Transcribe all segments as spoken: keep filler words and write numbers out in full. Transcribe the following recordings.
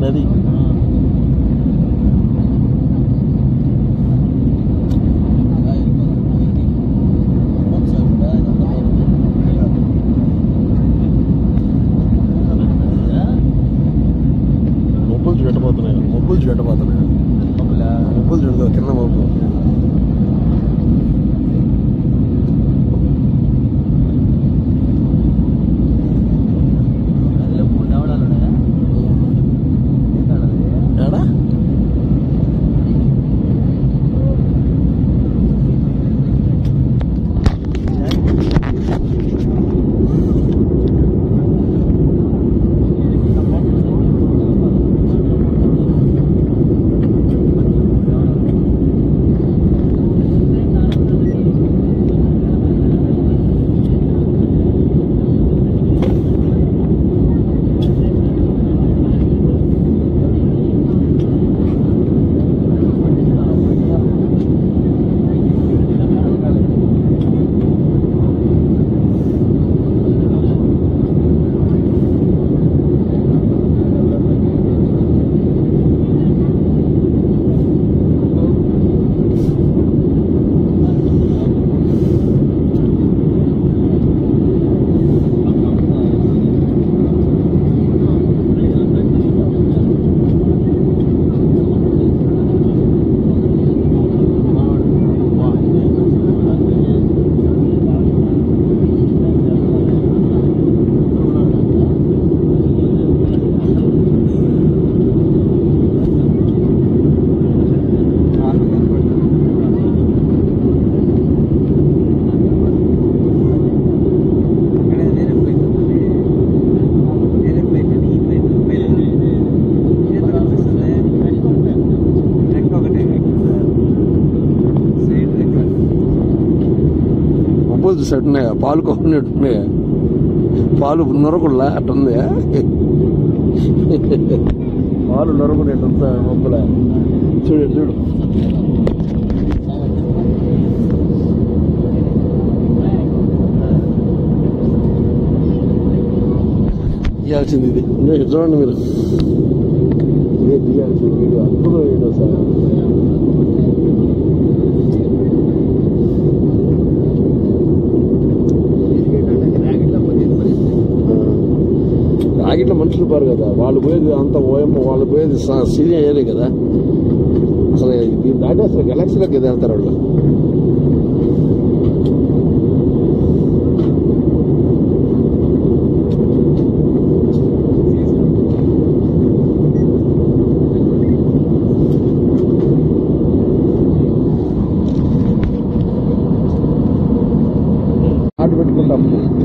నది. మబ్బులు చూడపోతున్నాయి, మబ్బులు చూడపోతున్నాయి, మబ్బులు చూడదు కింద మబ్బు. చూసాడున్నాయా పాలు కొన్నట్టున్నాయా, పాలు నొరకుల్లా అట్టుంది, పాలు నొరకునేటంత మొక్కల చూడు చూడు. తీయాల్సింది ఇది చూడండి మీరు, ఇదే తీయాల్సింది వీడియో, అద్భుతం వీడియో సార్. రాగిట్ల మనుషులు పారు కదా, వాళ్ళు పోయేది అంత ఓయమ్మ, వాళ్ళు పోయేది సీనియర్ ఏరియా కదా, అసలు దీన్ని దాటి అసలు గెలాక్సీలోకి వెళ్తారు వాళ్ళు. ఆట పెట్టుకుంటాం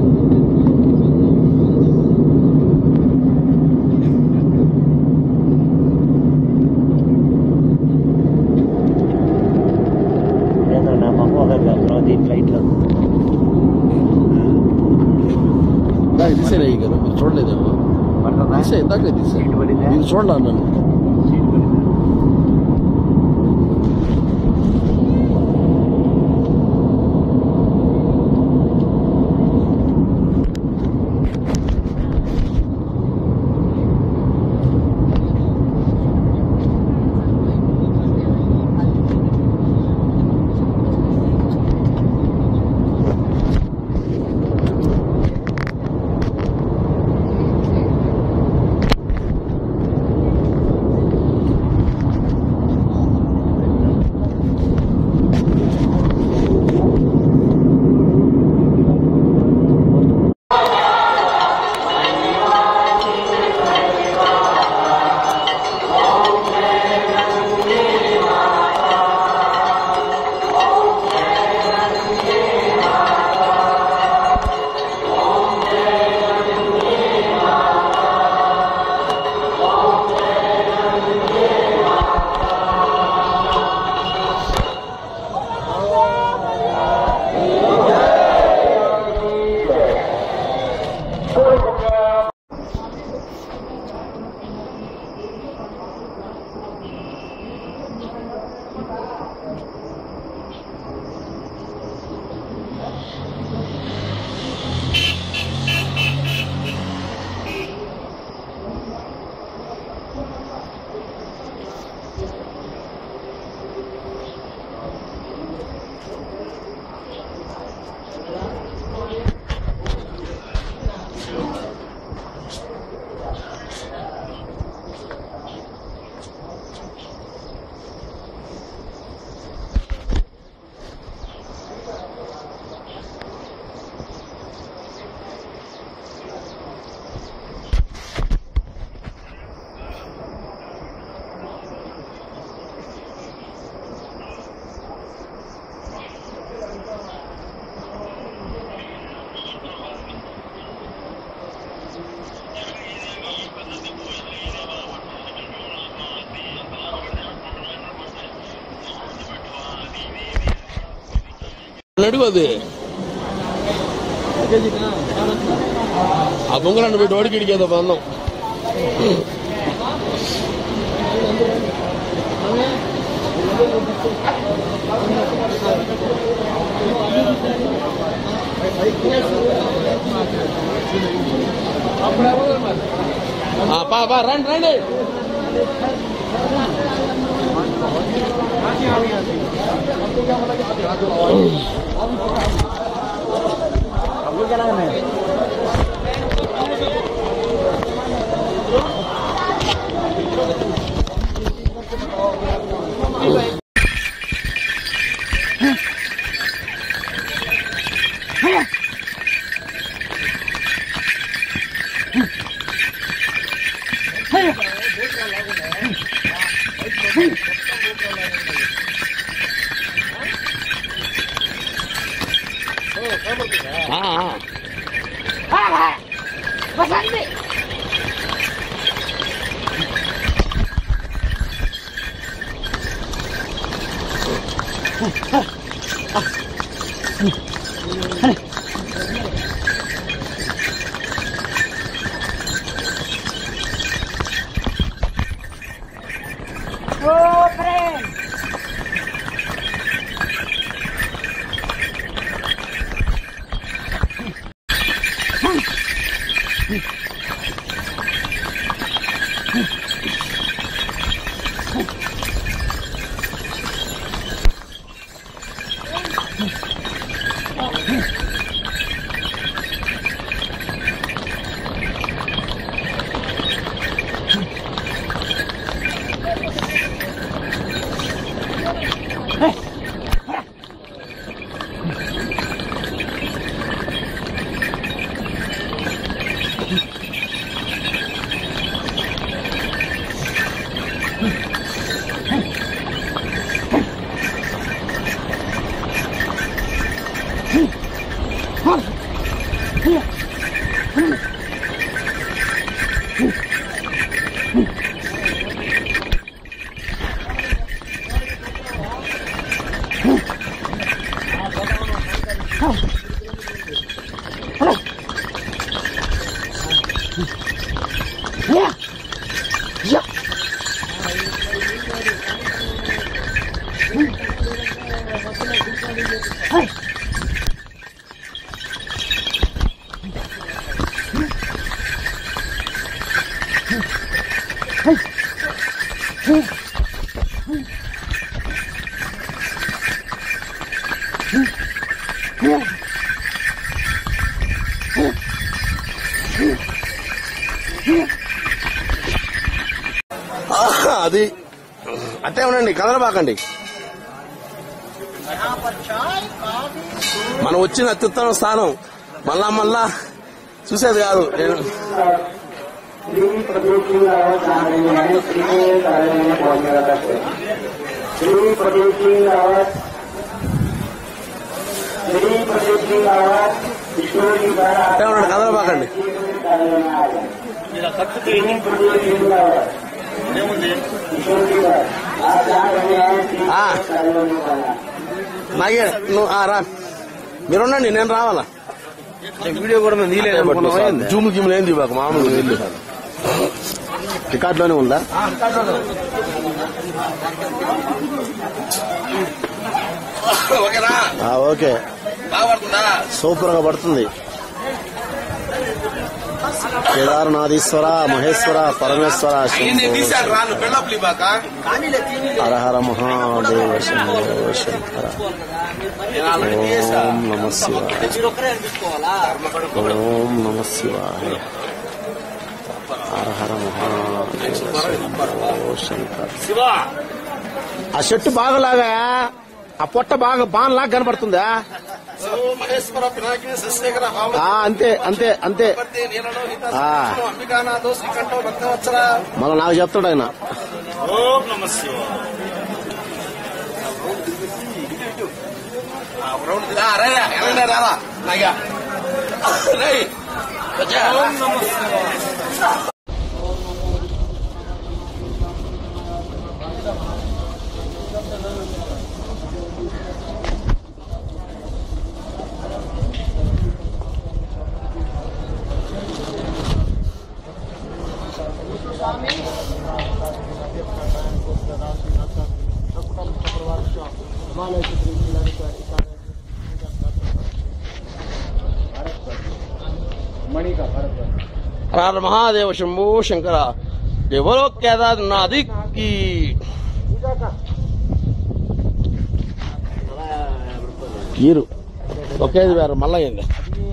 తీసేనా ఈ కదా, మీరు చూడలేదేమో, తీసే ఇందాకే తీసే, మీరు చూడండి అన్నాను. అడుగు అది ఆ బొంగరాన్ని పెట్టి వాడికి ఇడికేదో బంధం. పా రండి రండి. అది అట్టే ఉండండి, కదలబాకండి. మనం వచ్చిన అత్యుత్తమ స్థానం మళ్ళా మళ్ళా చూసేది కాదు. నేను అట్టే ఉండండి, కదలబాకండి. నాగే నువ్వు రా, మీరుండండి, నేను రావాలా. వీడియో కూడా జూమ్ గిమ్లు ఏంది మాకు మామూలుగా నీళ్ళు రికార్డులోనే ఉందా? ఓకే, సూపర్ గా పడుతుంది. కేదారనాథీశ్వర, మహేశ్వర, పరమేశ్వర, హరహర మహాదేవ శంభో శంకర. ఓం నమ శివాయ, ఓం నమ శివాయ, హరహర మహాదేవ శంభో శంకర. ఆ చెట్టు బాగలాగా ఆ పొట్ట బాగా బాన్లాగా కనబడుతుందా? అంతే అంతే అంతే. మళ్ళా నాకు చెప్తాడు ఆయన. हर महादेव शंभो शंकर बोलो केदारनाथ की कीरू ओके వేరు మళ్ళా ఏంది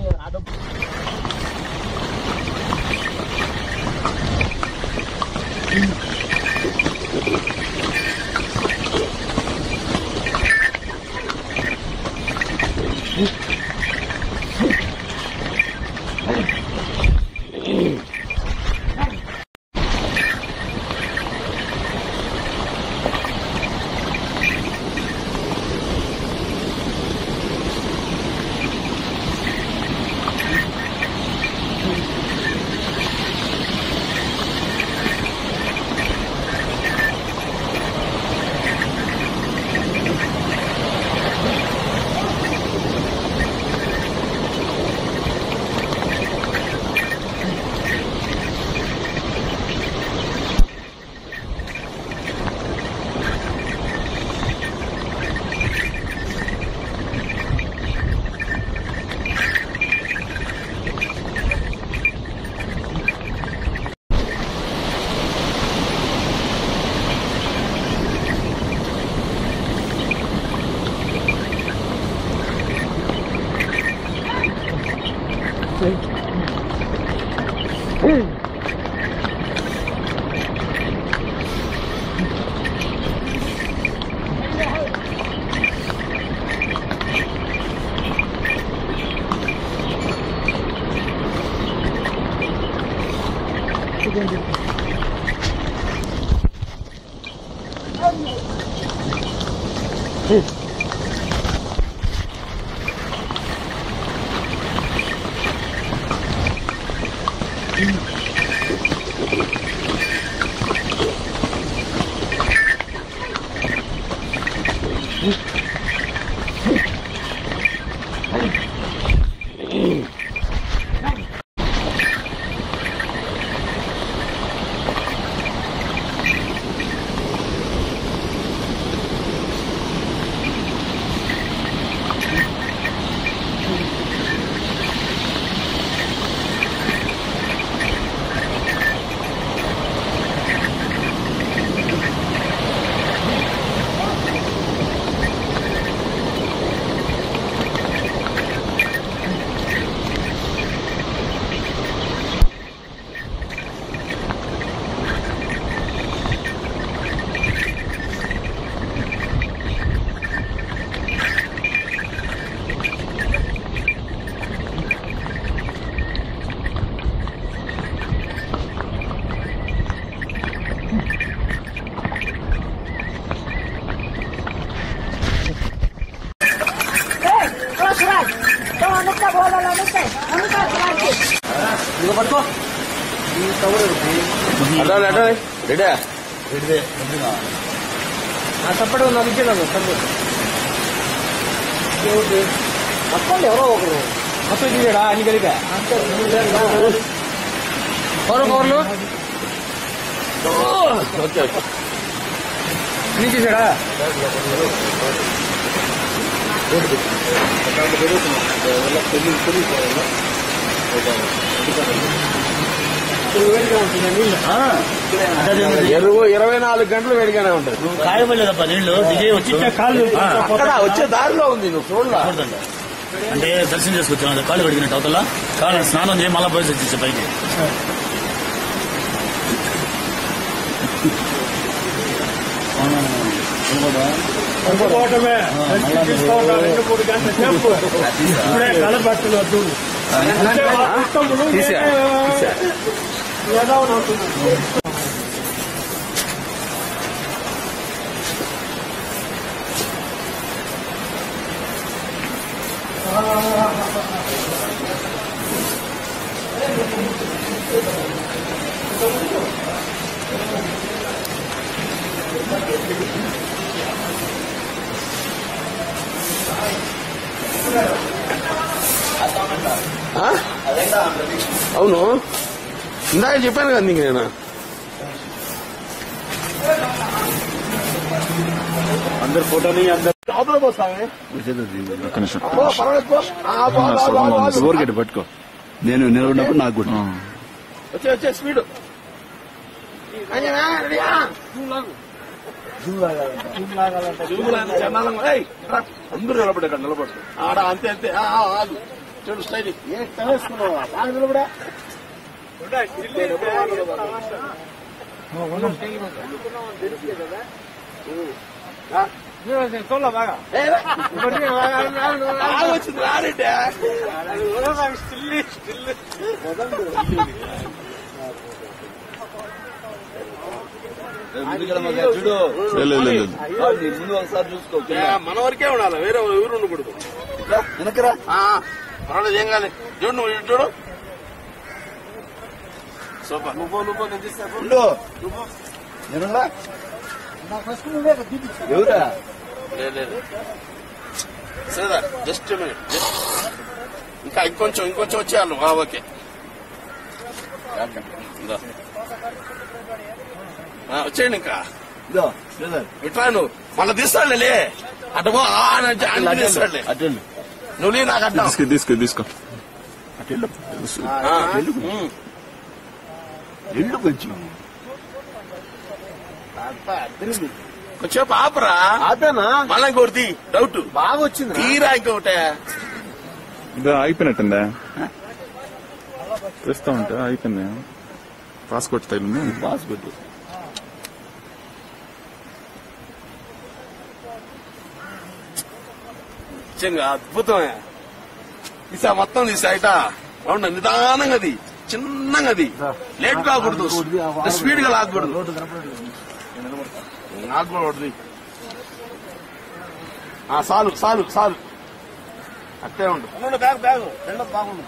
రెడీ తప్పటి నాకు ఇచ్చేదాన్ని తప్పండి ఎవరో ఒకరు మొత్తం తీసాడా అన్ని కలిగా కౌరు కౌర్లు ఓకే ఓకే అన్ని తీసాడా ఎరువు ఇరవై నాలుగు గంటలు వేడిగానే ఉంటుంది. కాయమలేదప్ప నీళ్లు దిగే వచ్చి కాళ్ళు వచ్చే దారిలో ఉంది నువ్వు చూడలేదు అంటే దర్శనం చేసుకొచ్చాను కాళ్ళు పెడిగినట్టు అవతల కాళ్ళు స్నానం చేయి మళ్ళా పోయి వచ్చేసే పైకి అనుకోవటమే రెండు మూడు గంటల సేపు ఇప్పుడే కలర్ బట్టలు వద్దు ఏదో అవుతుంది. ఇందాక చెప్పాను కదా నీకు నేను. అందరు ఫోటోని అందరు ఊరికెట్ పట్టుకో. నేను నిలబడినప్పుడు నాకు కూడా వచ్చే వచ్చే స్పీడ్ అందరూ నిలబడే కదా నిలబడు ఆడ అంతే అంతే చూడు స్టైల్ బాగా నిలబడా వచ్చింది రారెడ్డి చూడు ముందు ఒకసారి చూసుకో. మన వరకే ఉండాలి, వేరే ఎవరు ఉండకూడదు. వెనకరా పర్వాలేదు, ఏం కాదు. చూడు నువ్వు చూడు సూపర్. నువ్వు నువ్వు నేను తీస్తా. ఎవరా లేదు సరే జస్ట్ మినిట్, ఇంకా ఇంకొంచెం ఇంకొంచెం వచ్చేయాలి. ఓకే వచ్చేయండి. ఇంకా ఇట్లా నువ్వు మళ్ళీ తీస్తాడులే అటు తీస్తాడులే. అటెండ్ నువ్వు నాకు అట్లా తీసుకో తీసుకో తీసుకో అటెండ్ ఎల్లు కొంచెం కొంచెం ఆపరా. ఆపేనా మళ్ళా ఇంకోటి డౌట్ బాగా వచ్చింది. తీరా ఇంకొకటే ఇదా అయిపోయినట్టుందా? తెస్తా ఉంటే అయిపోయింది. పాస్పోర్ట్ తగిలింది. పాస్పోర్ట్ నిజంగా అద్భుతమే. తీసా మొత్తం తీసా ఇట అవును నిదానంగా, అది చిన్నగా, అది లేట్ కాకూడదు, స్పీడ్ గా లాగకూడదు. లాగకూడదు. చాలు చాలు చాలు అట్టే ఉండు. బ్యాగ్ బ్యాగ్ రెండో బాగుంది.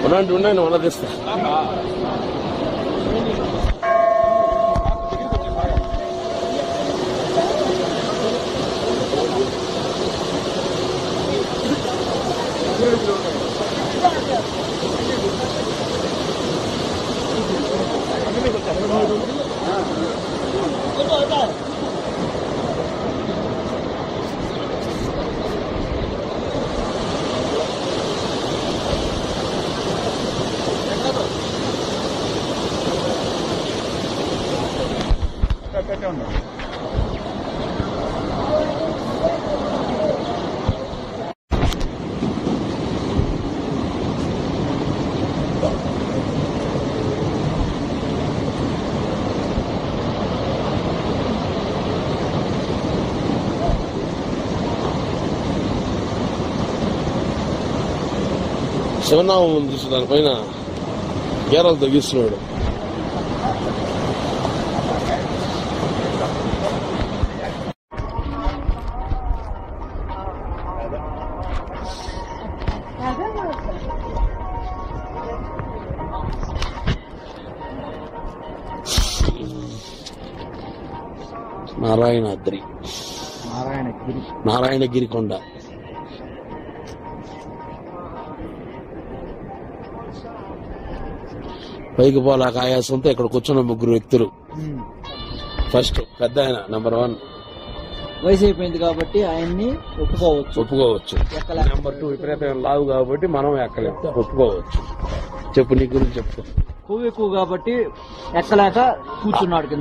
అలాంటి ఉన్నాయి మన తెస్తా శివనామం ఉంది దానిపైన గేరాలు తగ్గిస్తున్నాడు. నారాయణాద్రి నారాయణగిరి నారాయణగిరి కొండ. పైకి పోలాక ఆయాసంతో ఇక్కడ కూర్చున్న ముగ్గురు వ్యక్తులు. ఫస్ట్ పెద్ద ఆయన నంబర్ వన్, వయసు అయిపోయింది కాబట్టి ఆయన్ని ఒప్పుకోవచ్చు ఒప్పుకోవచ్చు. నెంబర్ టూ విపరీతమైన లావు కాబట్టి మనం ఎక్కలేము, ఒప్పుకోవచ్చు. చెప్పు, నీ గురించి చెప్పు. కొవ్వు ఎక్కువ కాబట్టి ఎక్కలేక కూర్చున్నాడు కింద.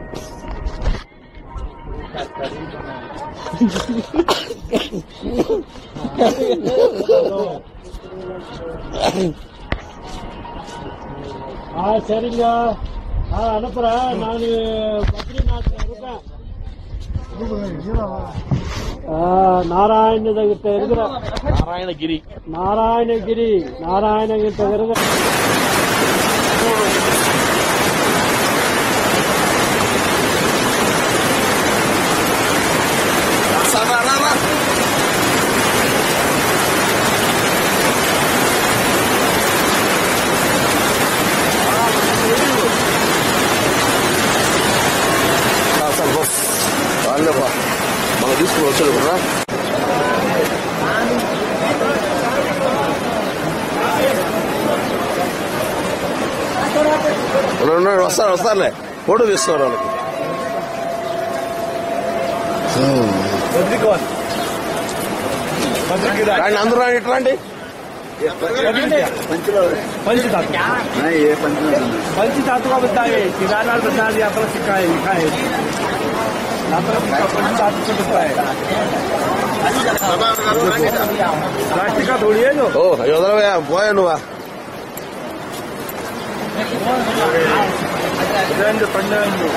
சரிங்க அனுப்புறேன் நான். பத்ரிநாத் நாராயண கிட்ட இருக்கிற నారాయణగిరి நாராயணகிரி நாராயண கிட்ட இருக்கிற మనం తీసుకుని వచ్చాడు కదా. వస్తారు వస్తారులే, ఫోటో తీసుకోరు వాళ్ళకి. రండి అందరూ రండి, ఇటు రండి. पंचधातु का बताए केदारनाथ बद्रीनाथ यात्रा सिक्का है, लिखा है यात्रा पंचधातु से लिखा है। प्लास्टिक का थोड़ी है जो। ఓ వదలవయ్యా, పోయా నువ్వా. पंड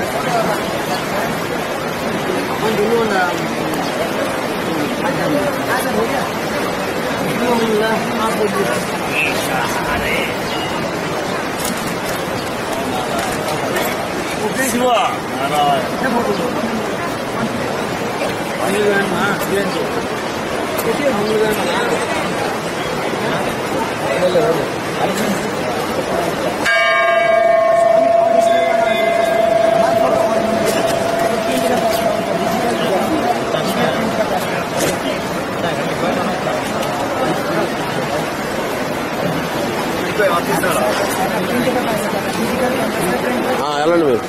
శివ వెళ్ళండి మీరు.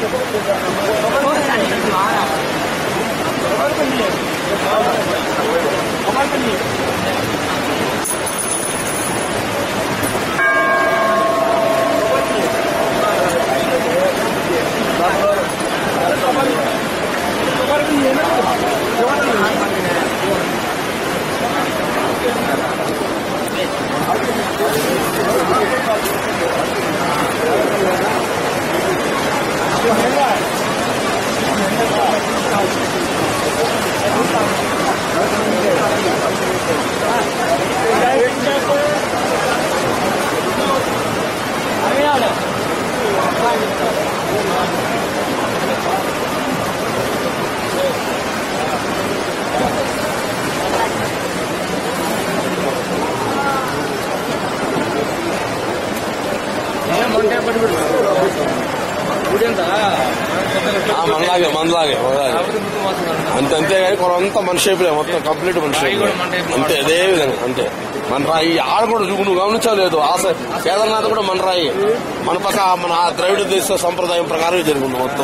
మనలాగే మనలాగే అంతే అంతేగాని కొంత మన షేపులే మొత్తం కంప్లీట్ మన షేప్ అంతే అదే విధంగా అంతే మన రాయి ఆడ కూడా నువ్వు గమనించలేదు ఆశ కేదార్నాథ్ కూడా మన రాయి మన పక్క మన ద్రవిడ దేశ సంప్రదాయం ప్రకారం జరిగింది మొత్తం.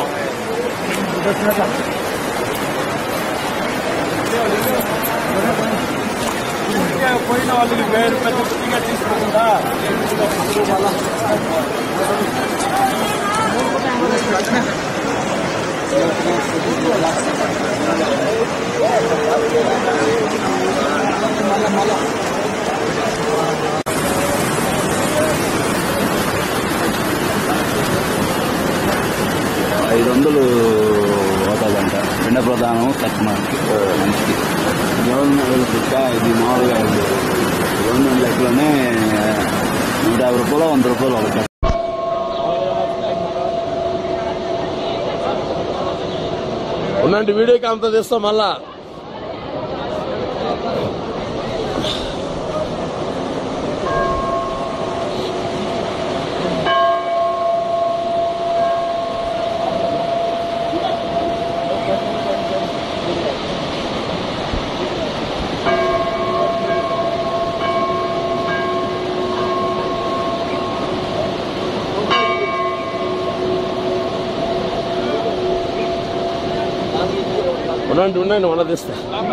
పోయిన వాళ్ళకి వేరు పెద్ద ఫ్రీగా తీసుకోకుండా ఐదు వందలు అవుతుందంట పిండ ప్రధానం తక్కువ మనిషికి. గవర్నమెంట్ లెక్క ఇది మామూలుగా గవర్నమెంట్ లెక్కలోనే నూట యాభై రూపాయలు వంద రూపాయలు అవుతాయి. ఉన్నంటి వీడియోకి అంత తెస్తాం మళ్ళా. ఉండండి ఉండండి మన తెస్తా.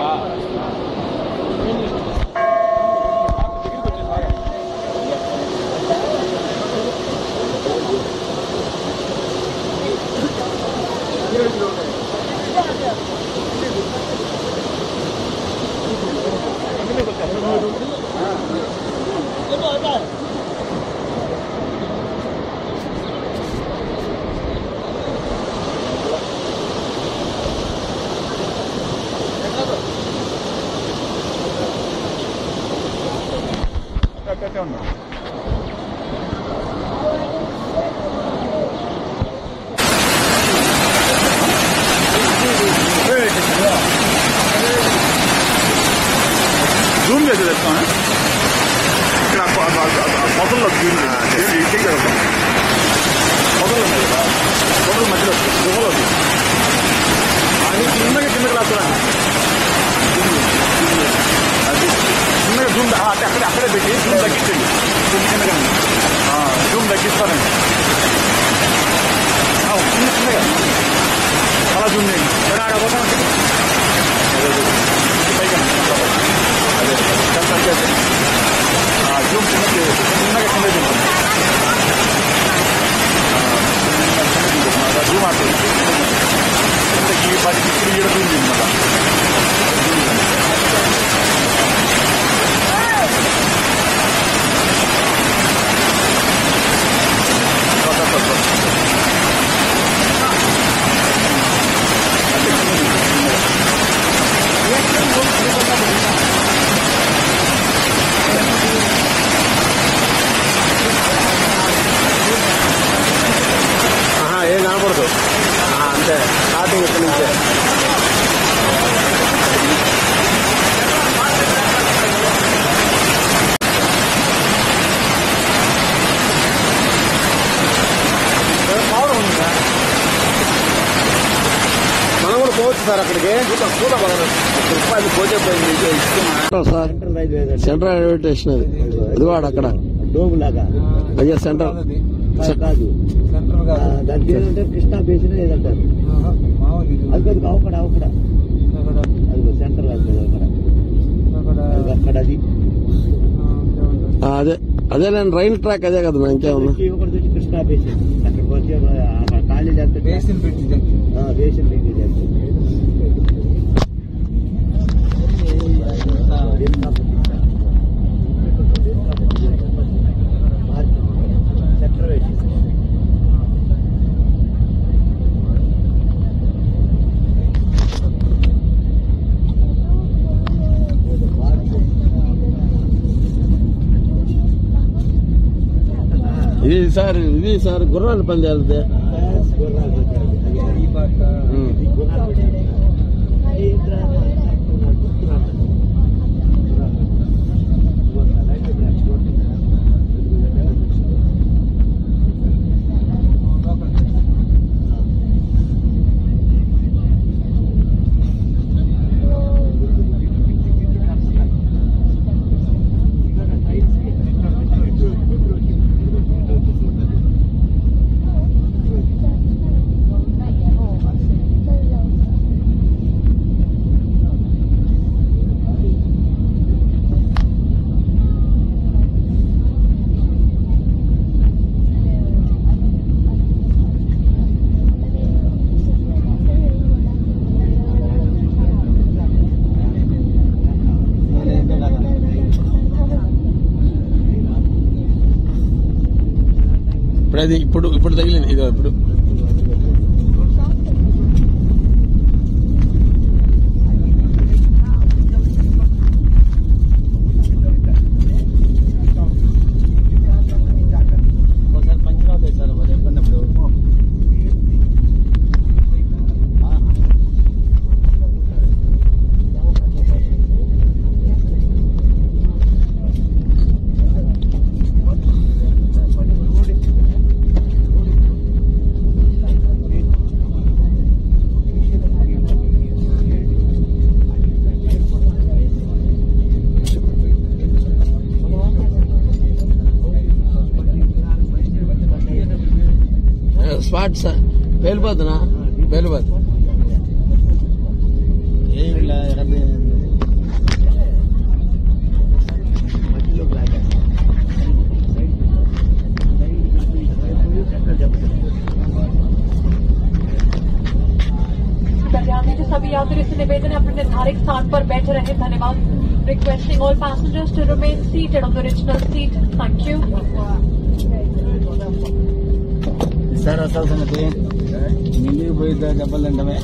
జూమ్ చేసి తెస్తాను ఇక్కడ మొదల్లో జూమ్ మొదలు ఉన్నాయి కదా మొదలు మధ్యలో గుహలో అది చిన్నగా కిందకి రాస్తున్నా అది చిన్నగా జూమ్ అంటే అక్కడే అక్కడే పెట్టి జూమ్ తగ్గించండి జూమ్ చిన్నగా జూమ్ తగ్గిస్తానండి చిన్న చిన్నగా అలా జూమ్ చేయండి పైగా అదే జూమ్ చిన్నగా చిన్నగా చిన్న జూమ్ ఆడుతుంది ఈ పది ఇప్పుడు ఈడుతుంది మళ్ళా ఏం కనపడదు అంతే స్టార్టింగ్ ఇక్కడి నుంచే మనం కూడా పోవచ్చు సార్ అక్కడికి రూపాయలు పోతే పోయింది సార్ సెంట్రల్ రైల్వే స్టేషన్ అది ఇది వాడు అక్కడ డోమ్ లాగా అయ్యా సెంట్రల్ కాదు సెంటర్ కాదు. దానికి ఏంటంటే కృష్ణా బేసిన్ ఏదంటారు అది కొద్దిగా అవకడ అవకడ అది సెంటర్ కాదు అక్కడ అక్కడ అది అదే అదే నేను రైల్ ట్రాక్ అదే కదా ఇంకేమన్నా ఒకటి వచ్చి కృష్ణా బేసిన్ అక్కడికి వచ్చి ఖాళీ చేస్తే బేసిన్ పెట్టి బేసిన్ పెట్టి చేస్తే సెంటర్ వేసి ఇది సార్ ఇది సార్ గుర్రాల పందాలదే ఇప్పుడు అది ఇప్పుడు ఇప్పుడు తగిలింది ఇది ఇప్పుడు స్పాట్ సార్ పేలిపోతున్నా పేలిపోతు जो सभी यात्री से निवेदन है अपने निर्धारित स्थान पर बैठे रहे धन्यवाद requesting all passengers to remain seated on the original seat thank you sir అసలు సంగతి ఇంటికి పోయిద్దా చెప్పాలంటే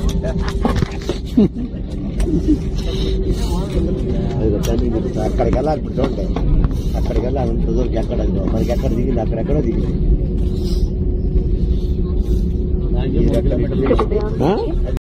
అక్కడికి వెళ్ళాలి చూడండి అక్కడికి వెళ్ళాలి ఇంత దూరం ఎక్కడ మనకి ఎక్కడ దిగింది అక్కడెక్కడో దిగింది